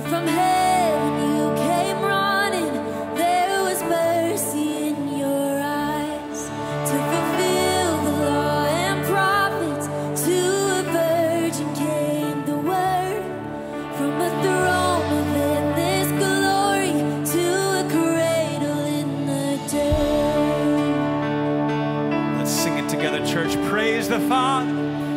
From heaven you came running. There was mercy in your eyes to fulfill the law and prophets. To a virgin came the word. From a throne of endless glory to a cradle in the dirt. Let's sing it together, church. Praise the Father.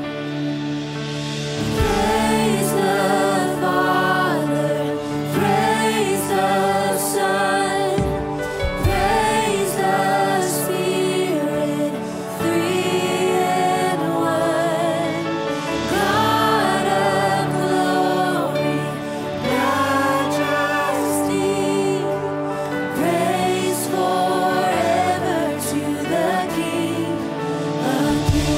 Praise the Father, praise the Son, praise the Spirit, three in one. God of glory, majesty, praise forever to the King of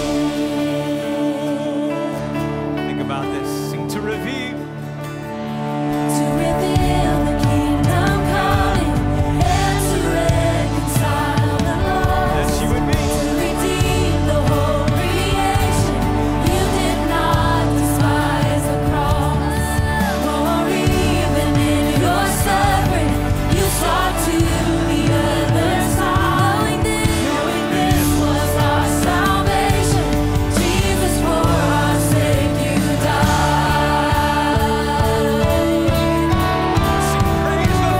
Kings. Think about this. Sing to reveal. To reveal the kingdom coming and to reconcile the lost. Yes, you and me. To redeem the whole creation. You did not despise the cross. Or even in your suffering, you sought to the other side. Knowing this was our salvation, Jesus for our sake you died. Sing praise the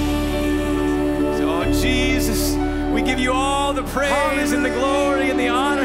praise and the glory and the honor.